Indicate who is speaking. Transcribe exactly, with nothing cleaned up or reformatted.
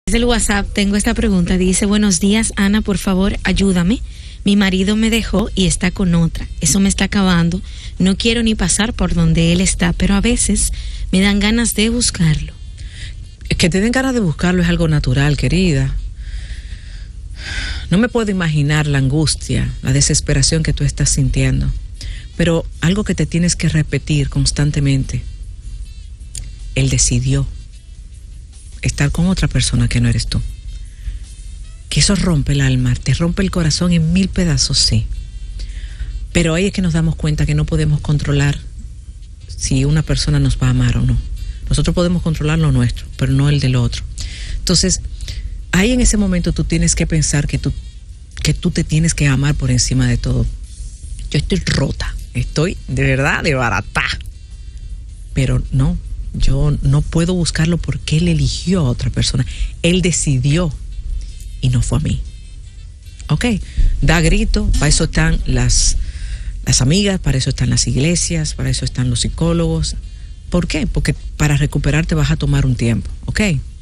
Speaker 1: Desde el WhatsApp tengo esta pregunta. Dice: buenos días, Ana, por favor, ayúdame. Mi marido me dejó y está con otra. Eso me está acabando. No quiero ni pasar por donde él está, pero a veces me dan ganas de buscarlo.
Speaker 2: Que te den ganas de buscarlo es algo natural, querida. No me puedo imaginar la angustia, la desesperación que tú estás sintiendo. Pero algo que te tienes que repetir constantemente: él decidió estar con otra persona que no eres tú. Que eso rompe el alma, te rompe el corazón en mil pedazos, sí. Pero ahí es que nos damos cuenta que no podemos controlar si una persona nos va a amar o no. Nosotros podemos controlar lo nuestro, pero no el del otro. Entonces, ahí en ese momento tú tienes que pensar que tú, que tú te tienes que amar por encima de todo. Yo estoy rota, estoy de verdad de barata. Pero no, yo no puedo buscarlo porque él eligió a otra persona. Él decidió y no fue a mí. Ok, da grito, para eso están las, las amigas, para eso están las iglesias, para eso están los psicólogos. ¿Por qué? Porque para recuperarte vas a tomar un tiempo, ok.